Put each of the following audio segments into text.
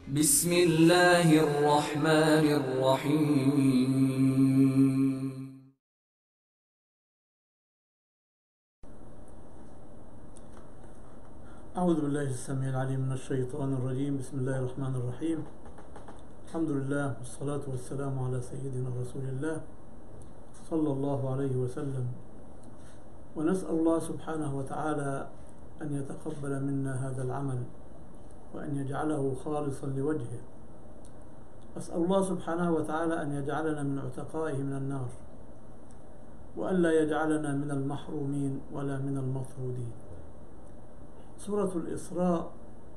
بسم الله الرحمن الرحيم. أعوذ بالله السميع العليم من الشيطان الرجيم. بسم الله الرحمن الرحيم. الحمد لله والصلاة والسلام على سيدنا رسول الله صلى الله عليه وسلم، ونسأل الله سبحانه وتعالى أن يتقبل منا هذا العمل وأن يجعله خالصا لوجهه. أسأل الله سبحانه وتعالى أن يجعلنا من عتقائه من النار، وأن لا يجعلنا من المحرومين ولا من المطرودين. سورة الإسراء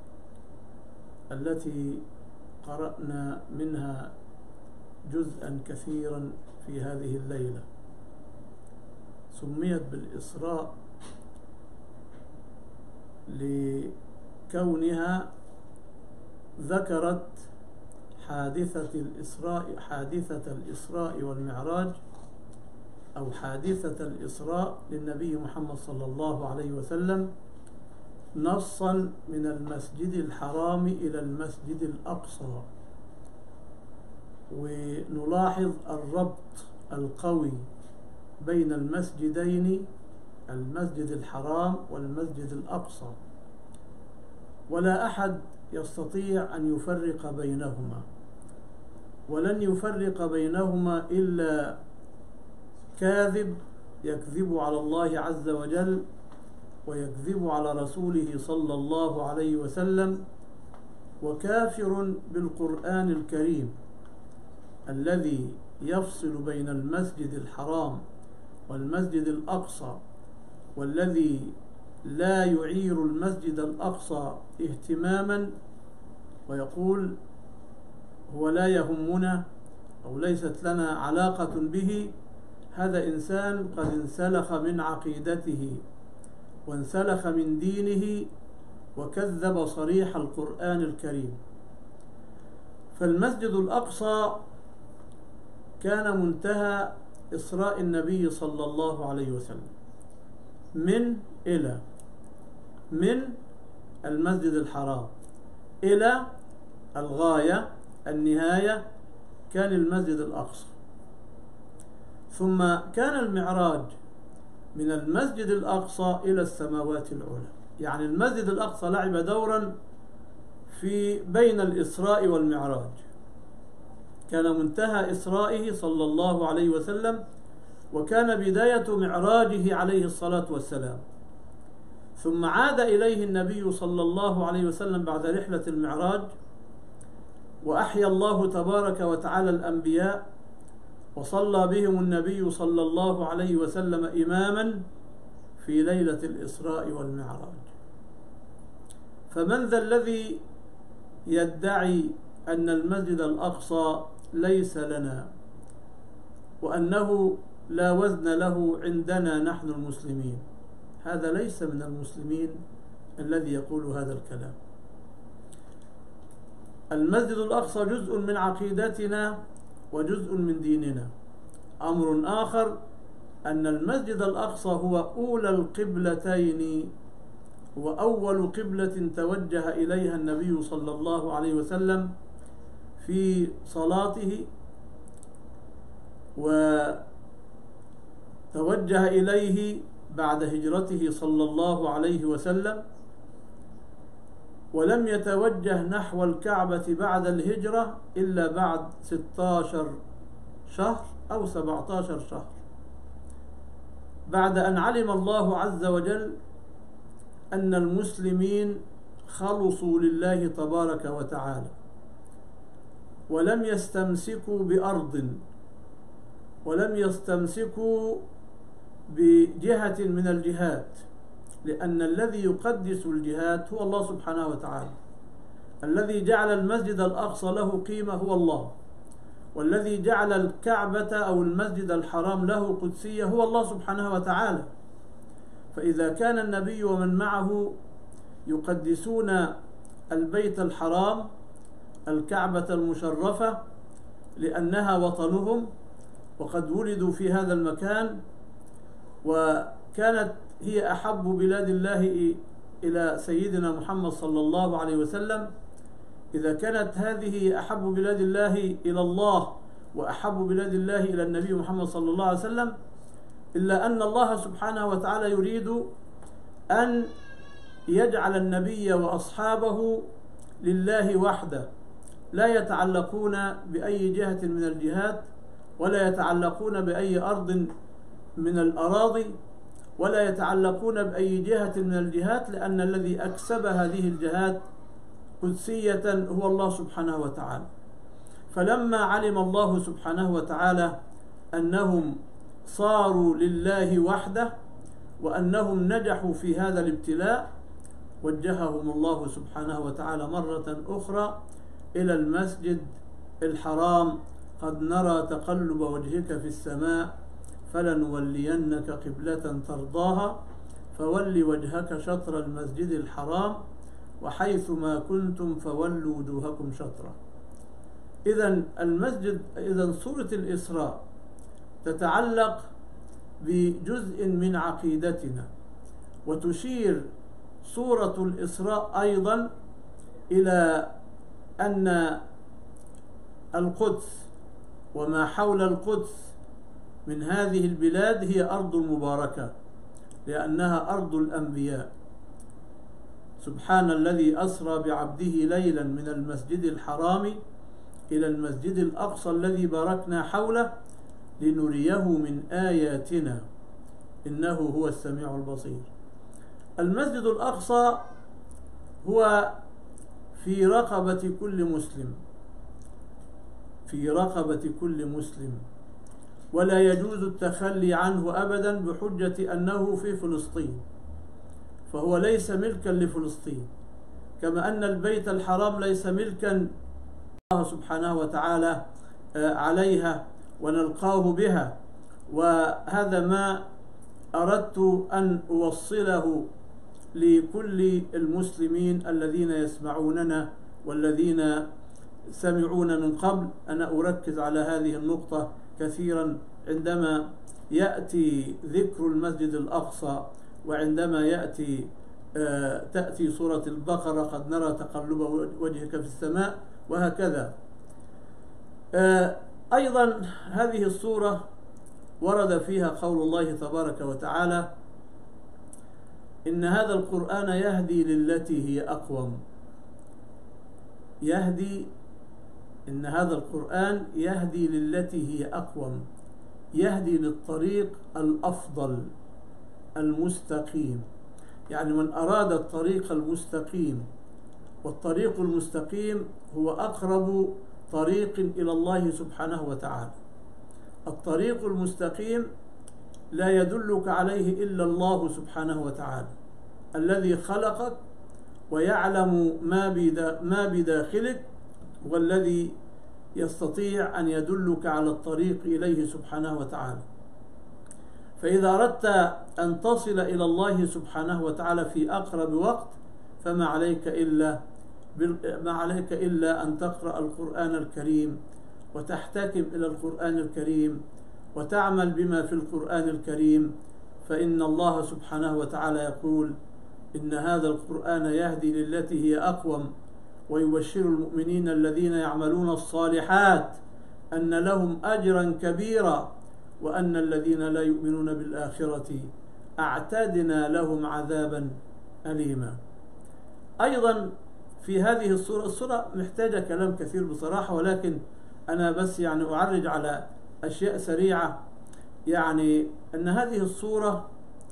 التي قرأنا منها جزءا كثيرا في هذه الليلة سميت بالإسراء لكونها ذكرت حادثة الإسراء والمعراج، أو حادثة الإسراء للنبي محمد صلى الله عليه وسلم، نصا من المسجد الحرام إلى المسجد الأقصى. ونلاحظ الربط القوي بين المسجدين، المسجد الحرام والمسجد الأقصى، ولا أحد يستطيع أن يفرق بينهما، ولن يفرق بينهما إلا كاذب يكذب على الله عز وجل ويكذب على رسوله صلى الله عليه وسلم، وكافر بالقرآن الكريم الذي يفصل بين المسجد الحرام والمسجد الأقصى، والذي لا يعير المسجد الأقصى اهتماما ويقول هو لا يهمنا أو ليست لنا علاقة به. هذا إنسان قد انسلخ من عقيدته وانسلخ من دينه وكذب صريح القرآن الكريم. فالمسجد الأقصى كان منتهى إسراء النبي صلى الله عليه وسلم من المسجد الحرام إلى الغاية النهاية كان المسجد الأقصى. ثم كان المعراج من المسجد الأقصى إلى السماوات العلى، يعني المسجد الأقصى لعب دورا في بين الإسراء والمعراج. كان منتهى إسرائه صلى الله عليه وسلم، وكان بداية معراجه عليه الصلاة والسلام. ثم عاد إليه النبي صلى الله عليه وسلم بعد رحلة المعراج، وأحيا الله تبارك وتعالى الأنبياء، وصلى بهم النبي صلى الله عليه وسلم إماما في ليلة الإسراء والمعراج. فمن ذا الذي يدعي أن المسجد الأقصى ليس لنا، وأنه لا وزن له عندنا نحن المسلمين؟ هذا ليس من المسلمين الذي يقول هذا الكلام. المسجد الأقصى جزء من عقيدتنا وجزء من ديننا. أمر آخر أن المسجد الأقصى هو أولى القبلتين، وأول قبلة توجه إليها النبي صلى الله عليه وسلم في صلاته، وتوجه إليه بعد هجرته صلى الله عليه وسلم، ولم يتوجه نحو الكعبة بعد الهجرة إلا بعد 16 شهر أو 17 شهر، بعد أن علم الله عز وجل أن المسلمين خلصوا لله تبارك وتعالى، ولم يستمسكوا بأرض، ولم يستمسكوا بجهة من الجهات، لأن الذي يقدس الجهات هو الله سبحانه وتعالى. الذي جعل المسجد الأقصى له قيمة هو الله، والذي جعل الكعبة أو المسجد الحرام له قدسية هو الله سبحانه وتعالى. فإذا كان النبي ومن معه يقدسون البيت الحرام، الكعبة المشرفة، لأنها وطنهم وقد ولدوا في هذا المكان، وكانت هي أحب بلاد الله إلى سيدنا محمد صلى الله عليه وسلم، إذا كانت هذه أحب بلاد الله إلى الله وأحب بلاد الله إلى النبي محمد صلى الله عليه وسلم، إلا أن الله سبحانه وتعالى يريد أن يجعل النبي وأصحابه لله وحده، لا يتعلقون بأي جهة من الجهات، ولا يتعلقون بأي أرض من الأراضي، ولا يتعلقون بأي جهة من الجهات، لأن الذي أكسب هذه الجهات قدسية هو الله سبحانه وتعالى. فلما علم الله سبحانه وتعالى أنهم صاروا لله وحده وأنهم نجحوا في هذا الابتلاء، وجههم الله سبحانه وتعالى مرة أخرى إلى المسجد الحرام. قد نرى تقلب وجهك في السماء فلنولينك قبلة ترضاها فول وجهك شطر المسجد الحرام وحيث ما كنتم فولوا وجوهكم شطرة. إذن سورة الإسراء تتعلق بجزء من عقيدتنا، وتشير سورة الإسراء أيضا إلى أن القدس وما حول القدس من هذه البلاد هي أرض مباركة، لأنها أرض الأنبياء. سبحان الذي أسرى بعبده ليلا من المسجد الحرام إلى المسجد الأقصى الذي باركنا حوله لنريه من آياتنا إنه هو السميع البصير. المسجد الأقصى هو في رقبة كل مسلم، في رقبة كل مسلم، ولا يجوز التخلي عنه أبدا بحجة أنه في فلسطين، فهو ليس ملكا لفلسطين، كما أن البيت الحرام ليس ملكا الله سبحانه وتعالى عليها ونلقاه بها. وهذا ما أردت أن أوصله لكل المسلمين الذين يسمعوننا والذين سمعون من قبل. أنا أركز على هذه النقطة كثيرا عندما يأتي ذكر المسجد الأقصى، وعندما تأتي سورة البقرة قد نرى تقلب وجهك في السماء، وهكذا. أيضا هذه السورة ورد فيها قول الله تبارك وتعالى: إن هذا القرآن يهدي للتي هي أقوم. إن هذا القرآن يهدي للتي هي أقوم، يهدي للطريق الأفضل المستقيم. يعني من أراد الطريق المستقيم، والطريق المستقيم هو أقرب طريق إلى الله سبحانه وتعالى. الطريق المستقيم لا يدلك عليه إلا الله سبحانه وتعالى، الذي خلقك ويعلم ما بداخلك، والذي يستطيع أن يدلك على الطريق إليه سبحانه وتعالى. فإذا أردت أن تصل إلى الله سبحانه وتعالى في أقرب وقت فما عليك إلا أن تقرأ القرآن الكريم، وتحتكم إلى القرآن الكريم، وتعمل بما في القرآن الكريم. فإن الله سبحانه وتعالى يقول: إن هذا القرآن يهدي للتي هي أقوم ويبشر المؤمنين الذين يعملون الصالحات أن لهم أجرا كبيرا وأن الذين لا يؤمنون بالآخرة أعتدنا لهم عذابا أليما. أيضا في هذه السورة محتاجة كلام كثير بصراحة، ولكن أنا بس أعرج على أشياء سريعة. أن هذه السورة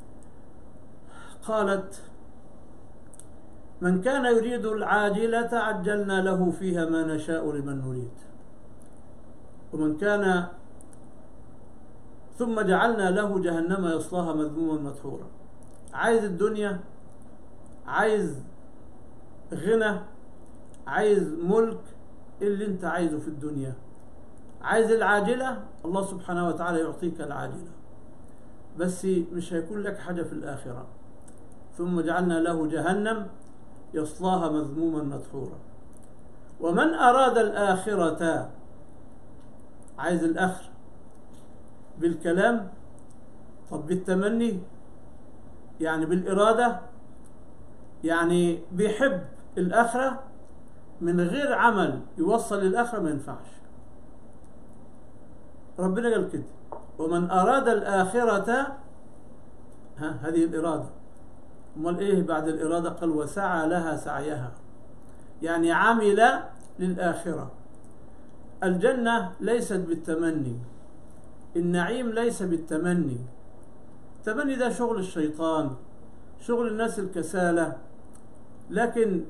قالت: من كان يريد العاجلة عجلنا له فيها ما نشاء لمن نريد، ومن كان ثم جعلنا له جهنم يصلاها مذموما مدحورا. عايز الدنيا، عايز غنى، عايز ملك، اللي انت عايزه في الدنيا، عايز العاجلة، الله سبحانه وتعالى يعطيك العاجلة، بس مش هيكون لك حاجة في الآخرة. ثم جعلنا له جهنم يصلاها مذموما مدحورا. ومن أراد الآخرة، عايز الآخرة بالكلام، طب بالتمني، بالإرادة، بيحب الآخرة، من غير عمل يوصل للآخرة ما ينفعش. ربنا قال كده: ومن أراد الآخرة، هذه الإرادة، امال إيه بعد الإرادة؟ قال: وسعى لها سعيها، يعني عمل للآخرة. الجنة ليست بالتمني، النعيم ليس بالتمني. التمني ده شغل الشيطان، شغل الناس الكسالى. لكن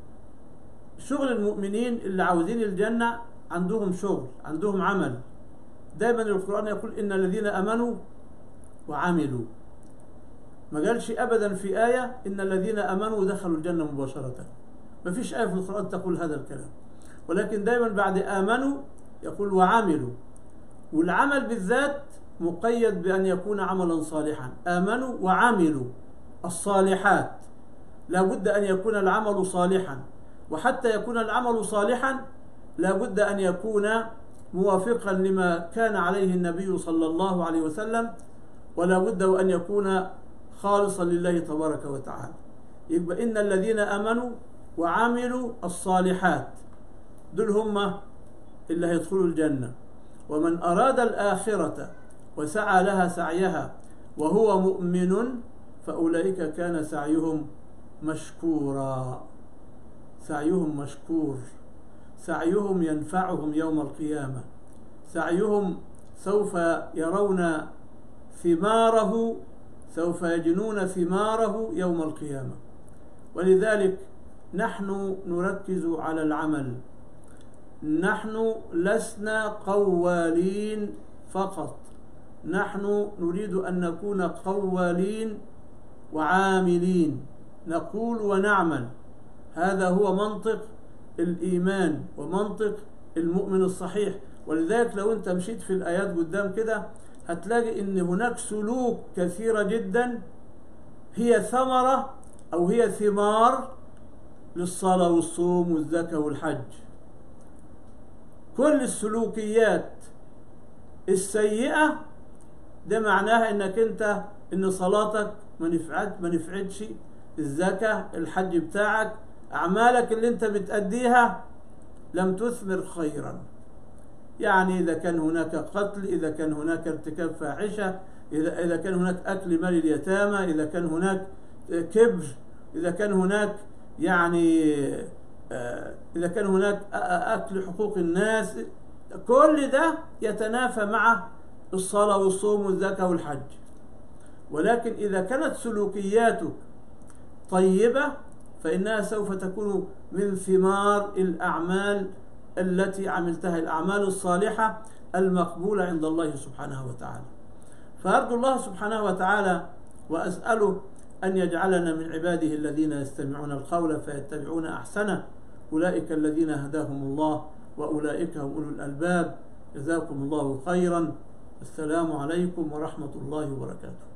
شغل المؤمنين اللي عاوزين الجنة عندهم شغل، عندهم عمل. دايما القرآن يقول: إن الذين آمنوا وعملوا. ما قالش أبدا في آية إن الذين آمنوا دخلوا الجنة مباشرة. ما فيش آية في القرآن تقول هذا الكلام، ولكن دايما بعد آمنوا يقول وعملوا. والعمل بالذات مقيد بأن يكون عملا صالحا. آمنوا وعملوا الصالحات، لا بد أن يكون العمل صالحا، وحتى يكون العمل صالحا لا بد أن يكون موافقا لما كان عليه النبي صلى الله عليه وسلم، ولا بد أن يكون خالصا لله تبارك وتعالى. يبقى إن الذين آمنوا وعملوا الصالحات دول هم اللي هيدخلوا الجنة. ومن أراد الآخرة وسعى لها سعيها وهو مؤمن فأولئك كان سعيهم مشكورا. سعيهم مشكور، سعيهم ينفعهم يوم القيامة، سعيهم سوف يرون ثماره، سوف يجنون ثماره يوم القيامة. ولذلك نحن نركز على العمل. نحن لسنا قوالين فقط، نحن نريد أن نكون قوالين وعاملين، نقول ونعمل. هذا هو منطق الإيمان ومنطق المؤمن الصحيح. ولذلك لو أنت مشيت في الآيات قدام كده هتلاقي إن هناك سلوك كثيرة جدا هي ثمرة أو هي ثمار للصلاة والصوم والزكاة والحج. كل السلوكيات السيئة ده معناها إنك أنت إن صلاتك ما نفعتش، الزكاة الحج بتاعك أعمالك اللي أنت بتأديها لم تثمر خيرا. يعني إذا كان هناك قتل، إذا كان هناك ارتكاب فاحشة، إذا كان هناك أكل مال اليتامى، إذا كان هناك كبر، إذا كان هناك إذا كان هناك أكل حقوق الناس، كل ده يتنافى مع الصلاة والصوم والزكاة والحج. ولكن إذا كانت سلوكياتك طيبة فإنها سوف تكون من ثمار الأعمال التي عملتها، الأعمال الصالحة المقبولة عند الله سبحانه وتعالى. فأرجو الله سبحانه وتعالى وأسأله أن يجعلنا من عباده الذين يستمعون القول فيتبعون أحسنه، أولئك الذين هداهم الله وأولئك هم أولو الألباب. جزاكم الله خيرا. السلام عليكم ورحمة الله وبركاته.